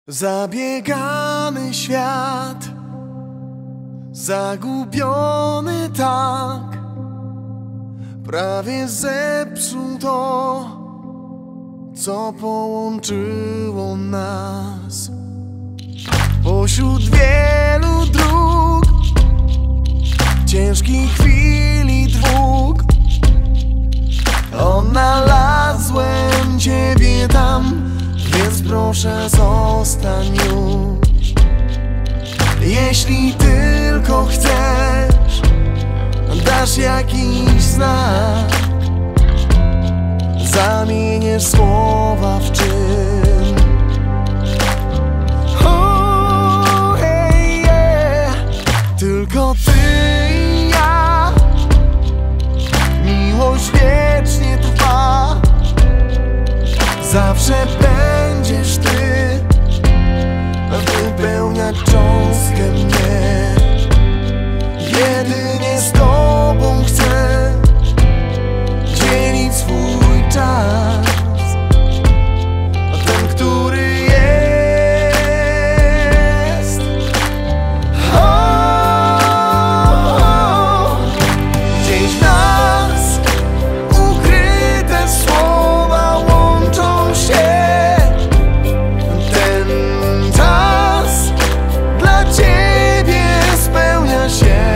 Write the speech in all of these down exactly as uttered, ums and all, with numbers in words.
Zabiegany świat, zagubiony tak, prawie zepsuł to, co połączyło nas. Pośród wielu dróg, ciężkich chwil i dwóch, odnalazłem Ciebie tam, więc proszę zostań już. Jeśli tylko chcesz, dasz jakiś znak, zamieniesz słowa w czyn. Oh, hey, yeah. Tylko Ty i ja, miłość wiecznie trwa. Zawsze będziesz Ty, wypełniać cząstkę mnie. Jedynie z Tobą chcę dzielić swój czas, ten, który jest. Oh, oh. Gdzieś w nas ukryte słowa łączą się. Ten czas dla Ciebie spełnia się.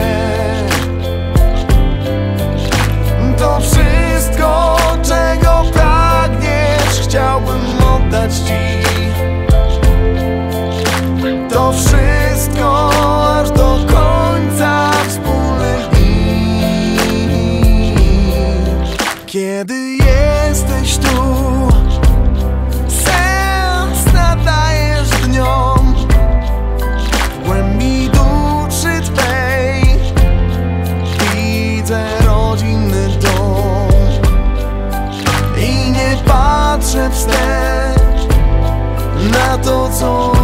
To wszystko, czego pragniesz, chciałbym oddać Ci. To wszystko aż do końca wspólnych dni. Kiedy jesteś tu, sens nadajesz dniom. W głębi duszy Twej widzę rodzinny dom i nie patrzę wstecz na to, co